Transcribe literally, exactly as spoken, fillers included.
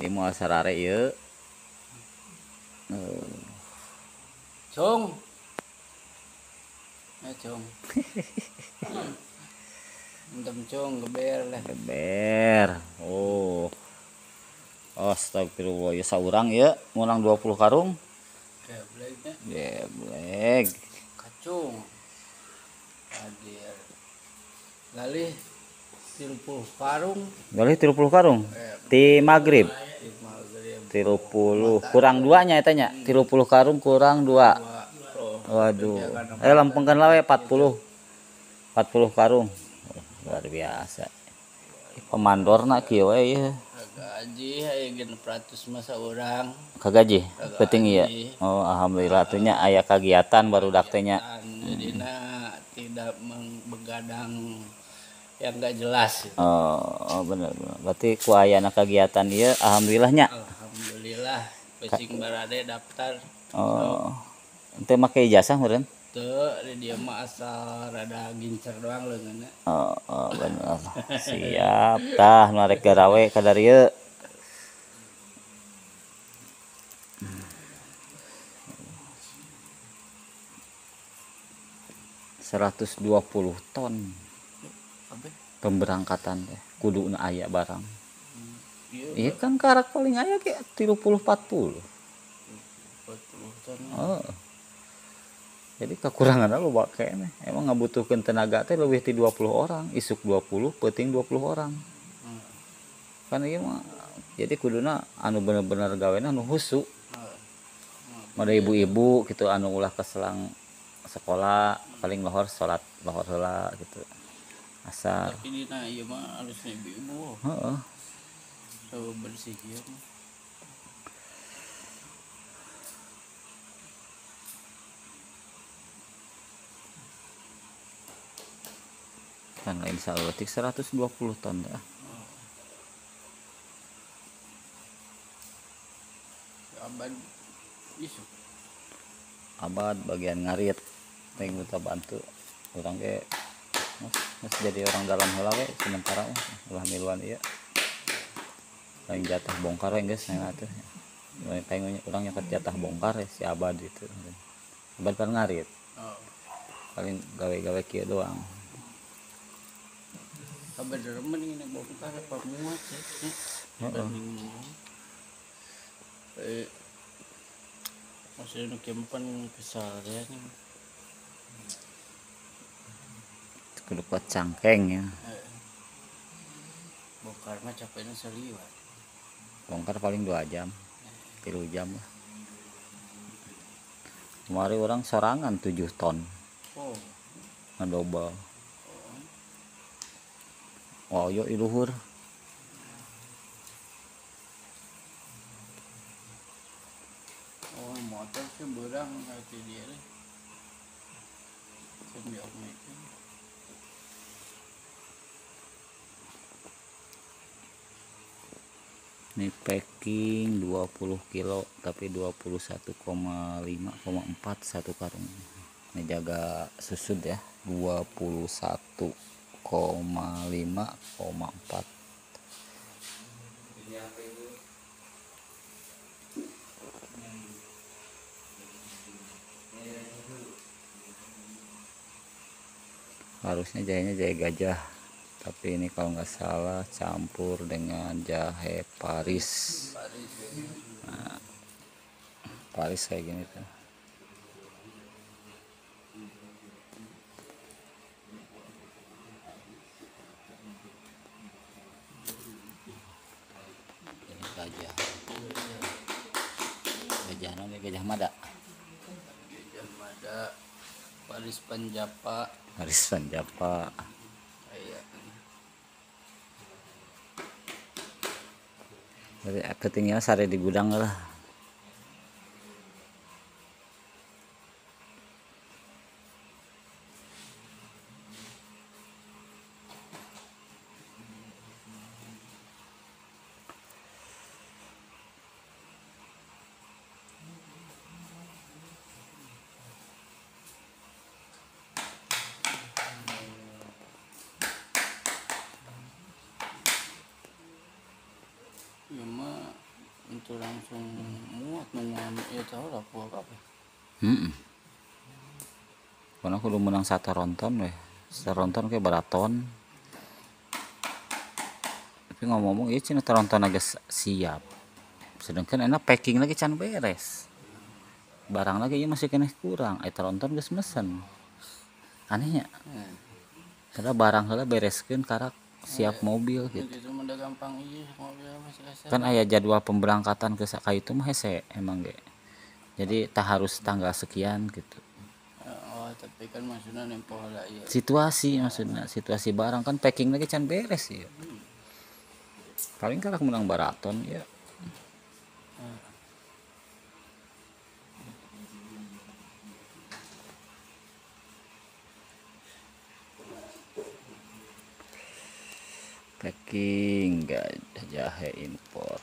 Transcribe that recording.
Di moal sarare ieu. Cung. Eh, cung. Entem cung geber lah. Geber. Oh. Astagfirullah, ya saurang ya, menang dua puluh karung. Gebleknya. Geblek. Kacung. Hadir. Galih tilu puluh karung. Galih tilu puluh karung. Ti maghrib. tilu puluh kurang duanya etanya. tilu puluh karung kurang dua. Waduh. Eh lampengkeun lawe empat puluh. empat puluh karung. Oh, luar biasa. Pemandorna kieu we ieu. Gaji aya gen peratus masa urang. Kagaji penting ieu. Oh alhamdulillah tuh nya aya kagiatan barudak teh nya. Jadina tidak begadang yang enggak jelas. Oh, bener bener. Berarti ku ayana kegiatan ieu alhamdulillah nya. Alhamdulillah pesing barade daftar. Oh. Ente make ijazah meureun? Teu, di dieu mah asal rada gincer doang leungeunna. Oh, oh bener. Siap. Tah nu arek garawe ka dari ieu. seratus dua puluh ton. Pemberangkatan teh kuduna aya barang. Iya kan karak paling aya ge tilu puluh empat puluh. empat puluh ton. Oh. Jadi kekurangan loba keneh. Emang ngabutuhkeun tenaga teh leuwih ti dua puluh orang, isuk dua puluh, peuting dua puluh orang. Hmm. Kan ieu mah jadi kuduna anu bener-bener gawena anu husu. Mode ibu-ibu gitu anu ulah ke selang sekolah paling lohor salat lohor heula gitu. Asar. Tapi dina ieu mah harusnya ibu-ibu. Heeh. So bersih ieu mah. Kan lain saeutik seratus dua puluh ton dah. Abad isuk. Abad bagian ngarit teh minta bantu. Urang ge mas jadi orang dalam heula we sementara mah ulah miluan ieu. Lain jatah bongkar we geus nya atuh. Lain urang nyaket jatah bongkar si Abad itu. Abad kan ngarit. Oh. Paling gawe-gawe kieu doang. Kabener mending bongkar apa muat sih. Heeh. Eh masih nu kempen kesalahan. Kudu kuat cangkeng ya. Bongkar mah capeknya seliwat. Bongkar paling dua jam. tiga jam lah. Kemarin orang sorangan tujuh ton. Oh. Ngadobel. Oh, yuk iluhur. Oh, motor sih berang hati dia. Sambil mikir. Ini packing dua puluh kilo tapi dua puluh satu koma lima koma empat satu karung. Ini jaga susut ya, dua puluh satu koma lima koma empat. Harusnya jahenya jahe gajah, tapi ini kalau nggak salah campur dengan jahe Paris. Nah, Paris kayak gini tuh. Ini gajah. Gajah namanya gajah mada. Gajah mada. Paris Panjapa. Paris Panjapa. Jadi ketinggian sare di gudang lah. Ya mah tuh langsung muat nungan ya tahu lah buah apa. hmm. Karena aku udah menang satu ronton weh, satu ronton kayak baraton. Tapi ngomong-ngomong iya cina ronton agak siap, sedangkan enak packing lagi can beres, barang lagi iya masih kena kurang, itu ronton geus mesen anehnya. Hmm. Karena barang heula bereskeun karak siap mobil gitu. Itu mah udah gampang iya mobil masih asal. Kan aya jadwal pemberangkatan ke ka itu mah hese emang ge. Jadi tak harus tanggal sekian gitu. Oh, tapi kan maksudnya nempo lah iya. Situasi maksudnya, situasi barang kan packing lagi can beres ya. Paling karak menang baraton ya. Packing gak jahe impor.